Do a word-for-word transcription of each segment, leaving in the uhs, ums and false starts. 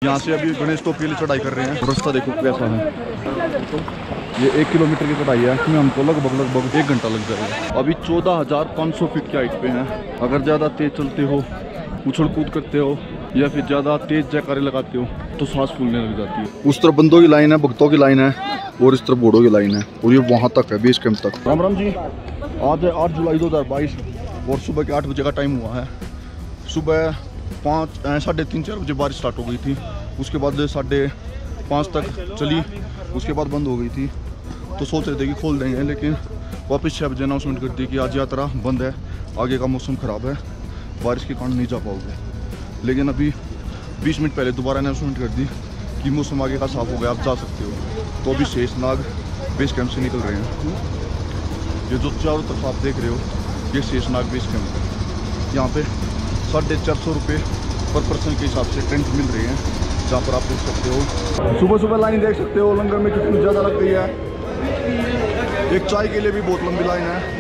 यहाँ से अभी गणेश टॉप के लिए चढ़ाई कर रहे हैं। रास्ता देखो कैसा है, ये एक किलोमीटर की चढ़ाई है, इसमें हमको लगभग लगभग एक घंटा लग जाएगा। अभी चौदह हजार पाँच सौ फीट की हाइट पे हैं। अगर ज़्यादा तेज चलते हो, उछल कूद करते हो या फिर ज़्यादा तेज जयकारे लगाते हो तो सांस फूलने लग जाती है। उस तरफ बंदों की लाइन है, भक्तों की लाइन है और इस तरफ घोड़ों की लाइन है और ये वहाँ तक है, बेस कैंप तक। राम राम जी, आज है आठ जुलाई दो हज़ार बाईस और सुबह के आठ बजे का टाइम हुआ है। सुबह पाँच साढ़े तीन चार बजे बारिश स्टार्ट हो गई थी, उसके बाद साढ़े पाँच तक चली, उसके बाद बंद हो गई थी। तो सोच रहे थे कि खोल देंगे, लेकिन वापस छः बजे अनाउंसमेंट कर दी कि आज यात्रा बंद है, आगे का मौसम ख़राब है, बारिश के कारण नहीं जा पाओगे। लेकिन अभी बीस मिनट पहले दोबारा अनाउंसमेंट कर दी कि मौसम आगे का साफ़ हो गया, आप जा सकते हो। तो अभी शेषनाग बेस कैंप से निकल रहे हैं। ये जो चारों तरफ आप देख रहे हो, ये शेषनाग बेस कैंप है। यहाँ पे साढ़े चार सौ रुपये पर पर्सन के हिसाब से टेंट मिल रहे हैं, जहाँ पर आप देख सकते हो। सुबह सुबह लाइन देख सकते हो, लंगर में कितनी ज़्यादा लग गई है। एक चाय के लिए भी बहुत लंबी लाइन है।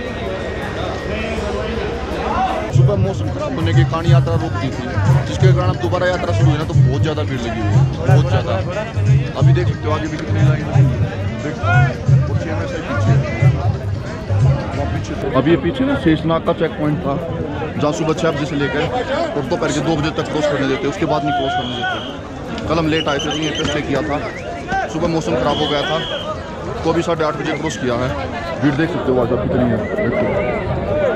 सुबह मौसम खराब होने के कारण यात्रा रोक दी थी, जिसके कारण अब दोबारा यात्रा शुरू हुई ना तो बहुत ज़्यादा भीड़ लगी हुई है, बहुत ज़्यादा। अभी देख सकते हो आगे भी कितनी लाइन है। अभी ये पीछे ना शेषनाग का चेक पॉइंट था, जहाँ सुबह छः बजे से लेकर और दोपहर के दो बजे तक क्रॉस करने देते, उसके बाद नहीं क्रॉस करने देते। कल हम लेट आए थे तो ये फैसले किया था, सुबह मौसम ख़राब हो गया था तो अभी साढ़े आठ बजे क्रॉस किया है। भीड़ देख सकते हो आज कितनी है।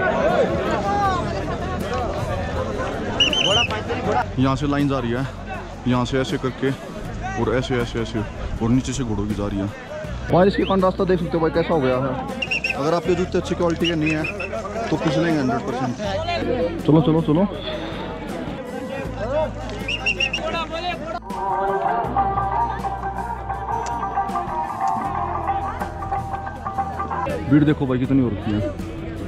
यहाँ से लाइन जा रही है, यहाँ से ऐसे करके और ऐसे ऐसे ऐसे और नीचे से घोड़ों की जा रही है। बारिश के कारण रास्ता देख सकते हो भाई कैसा हो गया है। अगर आपके जूते अच्छी क्वालिटी के नहीं है तो फिसलेंगे हंड्रेड परसेंट। चलो चलो चलो। भीड़ देखो भाई कितनी हो रखी है।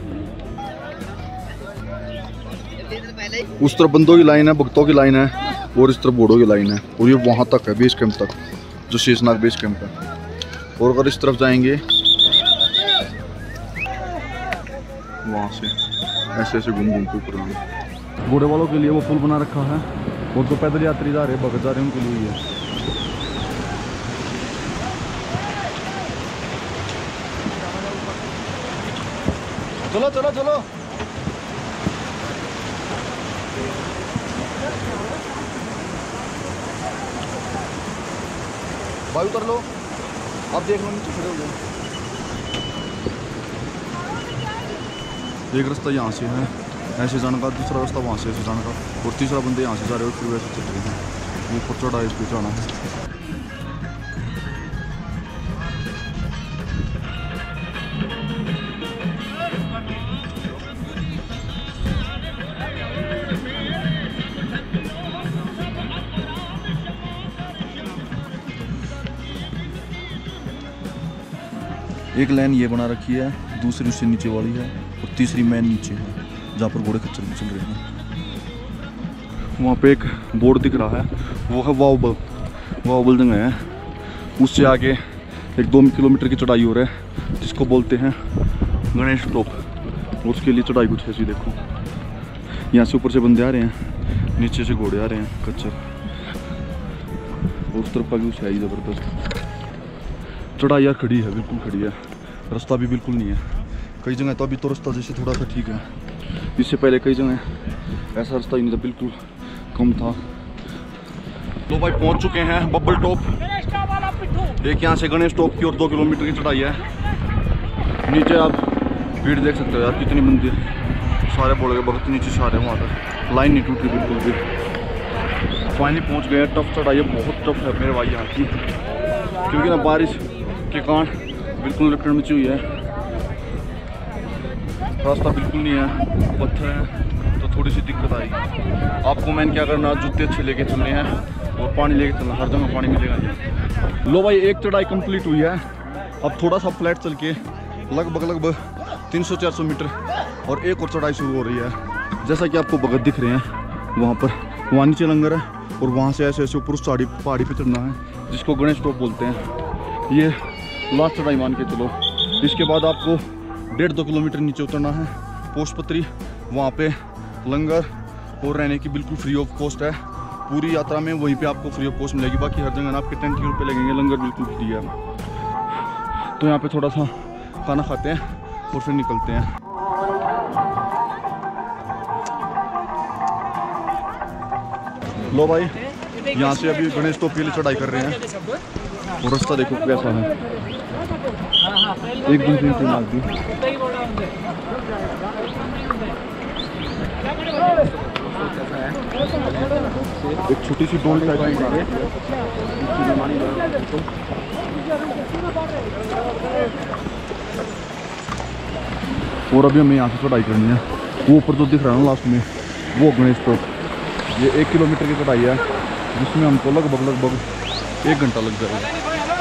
उस तरफ बंदों की लाइन है, भक्तों की लाइन है और इस तरफ घोड़ों की लाइन है और ये वहाँ तक है, बेस कैंप तक, जो शेषनाग बेस कैंप है। और अगर इस तरफ जाएंगे वहाँ से ऐसे ऐसे घूम घूम के ऊपर आएंगे। घोड़े वालों के लिए वो पुल बना रखा है और जो पैदल यात्री जा रहे हैं, भगत जा रहे हैं, उनके लिए है। चलो चलो चलो। भाई उतर लो, आप देख लो नीचे खड़े हो जाओ। एक रास्ता यहाँ से है ऐसे जाने का, दूसरा रास्ता वहाँ से ऐसे जाने का और तीसरा बंदे यहाँ से जा रहे हो, फिर वैसे चल रहे हैं। ऊपर चढ़ा इस पे जाना है। एक लाइन ये बना रखी है, दूसरी उससे नीचे वाली है और तीसरी मैन नीचे है, जहाँ पर घोड़े खच्चर में चल रहे हैं। वहाँ पे एक बोर्ड दिख रहा है, वो है वाओबल, वाओबल जगह है। उससे आगे एक दो किलोमीटर की चढ़ाई हो रहा है, जिसको बोलते हैं गणेश टॉप। उसके लिए चढ़ाई कुछ ऐसी देखो, यहाँ से ऊपर से बंदे आ रहे हैं, नीचे से घोड़े आ रहे हैं खच्चर, और उस तरफ का भी है ज़बरदस्त। चढ़ाई यार खड़ी है, बिल्कुल खड़ी है, रास्ता भी बिल्कुल नहीं है। कई जगह तो अभी तो रास्ता जैसे थोड़ा सा ठीक है, इससे पहले कई जगह ऐसा रास्ता ही नहीं था, बिल्कुल कम था। तो भाई पहुंच चुके हैं बब्बल टॉप। एक यहाँ से गणेश टॉप की और दो किलोमीटर की चढ़ाई है। नीचे आप भीड़ देख सकते हो यार कितनी बंदी है, सारे बोल गए बहुत नीचे सारे, वहाँ तक लाइन नहीं टूटी बिल्कुल भी। फाइनली पहुँच गए। टफ चढ़ाई है, बहुत टफ है मेरे भाई यहाँ की, क्योंकि ना बारिश के कारण बिल्कुल लकड़ मची हुई है, रास्ता बिल्कुल नहीं है, पत्थर है, तो थोड़ी सी दिक्कत आई। आपको मैंने क्या करना, जूते अच्छे लेके चलने हैं और पानी लेके चलना, हर जगह पानी मिलेगा। लो भाई एक चढ़ाई कंप्लीट हुई है, अब थोड़ा सा फ्लैट चल के लगभग लगभग तीन सौ चार सौ मीटर और एक और चढ़ाई शुरू हो रही है। जैसा कि आपको भगत दिख रहे हैं वहाँ पर, वहाँ नीचे लंगर है और वहाँ से ऐसे ऐसे ऊपर उस चढ़ाई पहाड़ी पे चढ़ना है, जिसको गणेश टॉप बोलते हैं। ये लास्ट चढ़ाई मान के चलो। इसके बाद आपको डेढ़ दो किलोमीटर नीचे उतरना है, पोस्ट पत्री, वहाँ पे लंगर और रहने की बिल्कुल फ्री ऑफ कॉस्ट है। पूरी यात्रा में वहीं पे आपको फ्री ऑफ कॉस्ट मिलेगी। बाकी हर जगह आपके टेंट के रुपये लगेंगे, लंगर बिल्कुल फ्री है। तो यहाँ पे थोड़ा सा खाना खाते हैं और फिर निकलते हैं। लो भाई, यहाँ से अभी गणेश टॉप के लिए चढ़ाई कर रहे हैं और रास्ता देखो कैसा है, एकदम से इतनी मार दी। एक छोटी सी डोल टाइप की और अभी हमें यहाँ से चढ़ाई करनी है। वो ऊपर जो दिख रहा है ना लास्ट में, वो गणेश टॉप। ये एक किलोमीटर की चढ़ाई है जिसमें हमको लगभग लगभग एक घंटा लग जाएगा।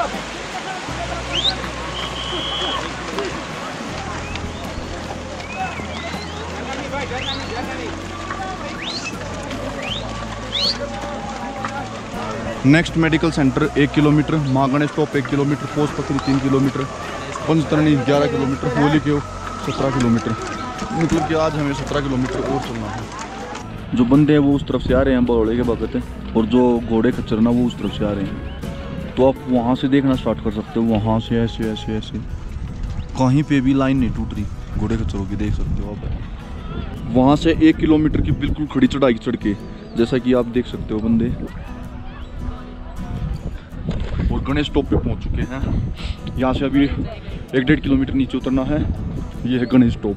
नेक्स्ट मेडिकल सेंटर एक किलोमीटर, माँ गणेश टॉप एक किलोमीटर, पोस्ट पत्री तीन किलोमीटर, पंचतरणी ग्यारह किलोमीटर, होली के सत्रह किलोमीटर। मतलब कि आज हमें सत्रह किलोमीटर और चलना है। जो बंदे हैं वो उस तरफ से आ रहे हैं बड़ौले के बगत है, और जो घोड़े खच्चर ना वो उस तरफ से आ रहे हैं। तो आप वहाँ से देखना स्टार्ट कर सकते हो, वहाँ से ऐसे ऐसे ऐसे कहीं पे भी लाइन नहीं टूट रही घोड़े खच्चरों की, देख सकते हो आप। वहाँ से एक किलोमीटर की बिल्कुल खड़ी चढ़ाई चढ़ के, जैसा कि आप देख सकते हो बंदे, और गणेश टॉप पे पहुँच चुके हैं। यहाँ से अभी एक डेढ़ किलोमीटर नीचे उतरना है। ये है गणेश टॉप।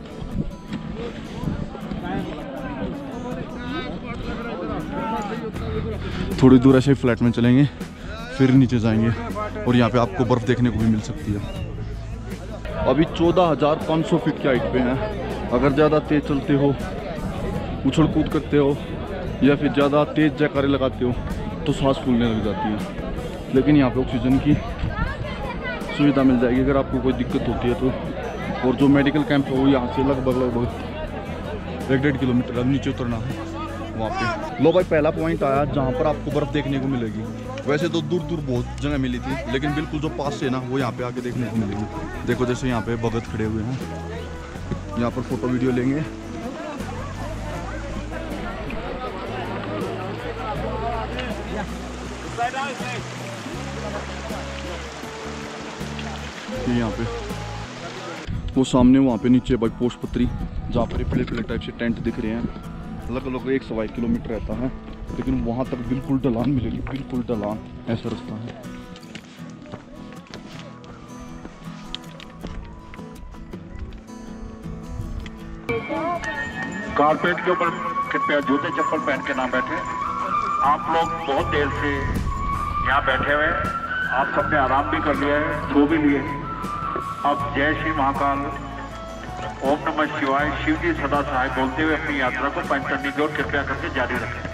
थोड़ी दूर ऐसे फ्लैट में चलेंगे, फिर नीचे जाएंगे और यहाँ पे आपको बर्फ़ देखने को भी मिल सकती है। अभी चौदह हज़ार पाँच सौ फीट की हाइट पे हैं। अगर ज़्यादा तेज़ चलते हो, उछल कूद करते हो या फिर ज़्यादा तेज़ जयकारे लगाते हो तो सांस फूलने लग जाती है। लेकिन यहाँ पे ऑक्सीजन की सुविधा मिल जाएगी अगर आपको कोई दिक्कत होती है तो। और जो मेडिकल कैंप है वो यहाँ से लगभग लगभग एक डेढ़ किलोमीटर अब नीचे उतरना है वहाँ पे। लो भाई, पहला पॉइंट आया जहाँ पर आपको बर्फ़ देखने को मिलेगी। वैसे तो दूर दूर बहुत जगह मिली थी, लेकिन बिल्कुल जो पास से ना वो यहाँ पे आके देखने को मिलेगी। देखो जैसे यहाँ पे भगत खड़े हुए हैं, यहाँ पर फोटो वीडियो लेंगे। यहाँ पे वो सामने वहाँ पे नीचे भाई पोस्ट पत्री, जहाँ पर पले पले टाइप से टेंट दिख रहे हैं। अलग अलग एक सवा एक किलोमीटर रहता है, लेकिन वहाँ तक बिल्कुल ढलान मिलेगी, बिल्कुल ढलान, ऐसा रास्ता है। कारपेट के ऊपर कृपया जूते चप्पल पहन के ना बैठे। आप लोग बहुत देर से यहाँ बैठे हुए, आप सबने आराम भी कर लिया है, सो भी लिए। अब जय श्री महाकाल, ओम नमः शिवाय, शिव जी सदा सहाय बोलते हुए अपनी यात्रा को पंचतरणी की ओर कृपया करके जारी रखें।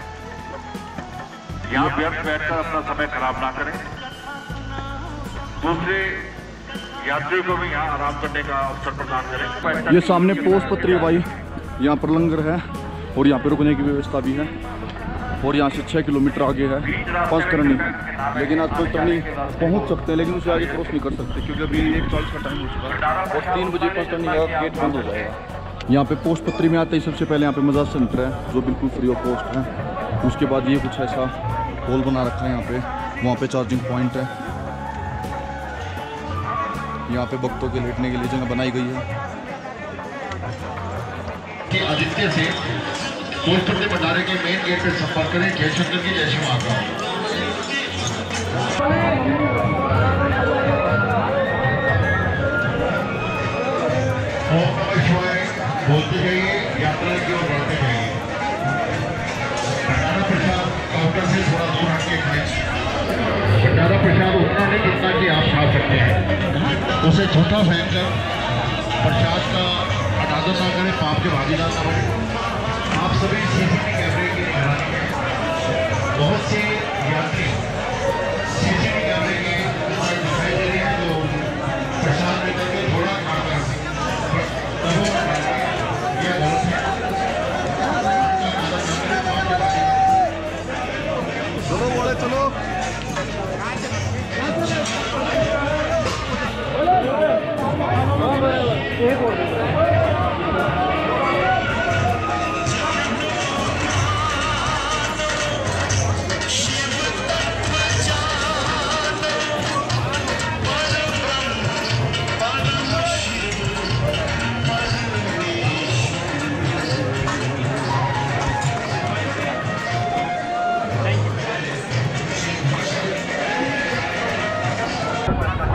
यहाँ व्यर्थ बैठकर अपना समय खराब ना करें, दूसरे यात्री को भी यहाँ आराम करने का अवसर प्रदान करें। ये सामने पोस्ट पत्री है भाई, यहाँ पर लंगर है और यहाँ पे रुकने की व्यवस्था भी है। और यहाँ से छः किलोमीटर आगे है पंचतरणी, लेकिन आज पंचतरणी पहुँच सकते हैं, लेकिन उसे आगे क्रॉस नहीं कर सकते क्योंकि अभी एक चालीस का टाइम हो चुका है और तीन बजे पंचतरणी का गेट बंद हो जाएगा। यहाँ पे पोस्ट पत्री में आते ही सबसे पहले यहाँ पे मसाज सेंटर है जो बिल्कुल फ्री ऑफ कॉस्ट है। उसके बाद ये कुछ ऐसा हॉल बना रखा है यहाँ पे, वहाँ पे चार्जिंग पॉइंट है। यहाँ पे भक्तों के लेटने के लिए जगह बनाई गई है। आदित्य से पोस्ट पत्री भंडारे के मेन गेट पे संपर्क करें। जय शंकर की जय श्री महाकाल। ओम नमः शिवाय बोलते जाइए, यात्रा की ओर बढ़ते जाइए। भंडारा प्रसाद काउंटर से थोड़ा दूर हटके खाएं। भंडारा प्रसाद उतना नहीं जितना कि आप खा सकते हैं, उसे झूठा फेंक कर प्रसाद का अनादर ना करें, पाप के भागीदार ना बने। आप सभी सीसीटीवी कैमरे की निगरानी में, बहुत से यात्री सीसीटीवी कैमरे के दिखाई दे रहे हैं जो प्रसाद लेकर के थोड़ा खाकर यह गलत है। चलो बोले चलो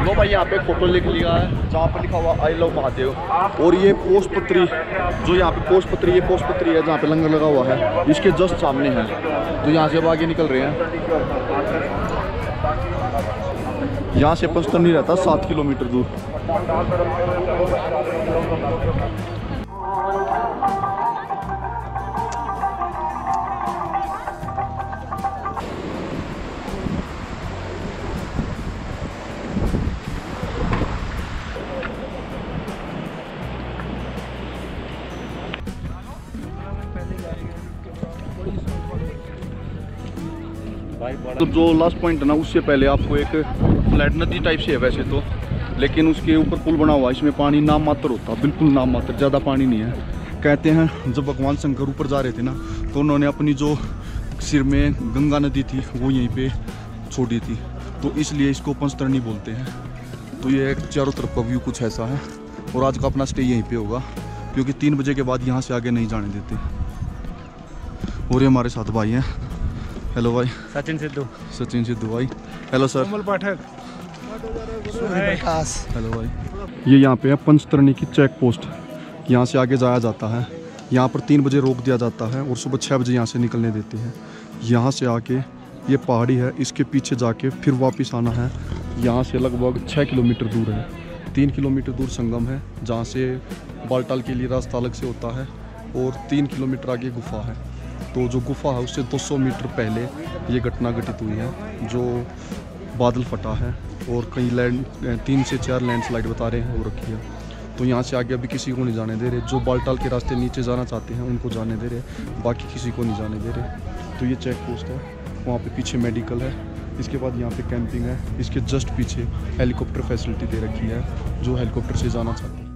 तो भाई यहाँ पे फोटो लिख लिया है जहाँ पर लिखा हुआ आई लव महादेव। और ये पोस्टपत्री, जो यहाँ पे पोस्टपत्री, ये पोस्टपत्री है जहाँ पे लंगर लगा हुआ है, इसके जस्ट सामने है। तो यहाँ से अब आगे निकल रहे हैं। यहाँ से पंचतरणी रहता सात किलोमीटर दूर। तो जो लास्ट पॉइंट है ना, उससे पहले आपको एक फ्लैट नदी टाइप से है वैसे तो, लेकिन उसके ऊपर पुल बना हुआ है। इसमें पानी नाम मात्र होता, बिल्कुल नाम मात्र, ज़्यादा पानी नहीं है। कहते हैं जब भगवान शंकर ऊपर जा रहे थे ना, तो उन्होंने अपनी जो सिर में गंगा नदी थी वो यहीं पे छोड़ी थी, तो इसलिए इसको पंचतरणी बोलते हैं। तो ये एक चारों तरफ का व्यू कुछ ऐसा है। और आज का अपना स्टे यहीं पे होगा, क्योंकि तीन बजे के बाद यहाँ से आगे नहीं जाने देते। और ये हमारे साथ भाई हैं। हेलो भाई। सचिन सिद्धू। सचिन सिद्धू भाई। Hello sir. Komal Pathak. Hello भाई। ये यहाँ पे है पंचतरणी की चेक पोस्ट। यहाँ से आगे जाया जाता है। यहाँ पर तीन बजे रोक दिया जाता है और सुबह छः बजे यहाँ से निकलने देते हैं। यहाँ से आके ये पहाड़ी है, इसके पीछे जाके फिर वापस आना है। यहाँ से लगभग छः किलोमीटर दूर है। तीन किलोमीटर दूर संगम है, जहाँ से बालटाल के लिए रास्ता अलग से होता है। और तीन किलोमीटर आगे गुफा है। तो जो गुफा है उससे दो सौ मीटर पहले ये घटना घटित हुई है, जो बादल फटा है और कई लैंड तीन से चार लैंडस्लाइड बता रहे हैं वो रखी है। तो यहाँ से आगे अभी किसी को नहीं जाने दे रहे। जो बालटाल के रास्ते नीचे जाना चाहते हैं उनको जाने दे रहे, बाकी किसी को नहीं जाने दे रहे। तो ये चेक पोस्ट है, वहाँ पे पीछे मेडिकल है। इसके बाद यहाँ पे कैंपिंग है। इसके जस्ट पीछे हेलीकॉप्टर फैसिलिटी दे रखी है, जो हेलीकॉप्टर से जाना चाहते हैं।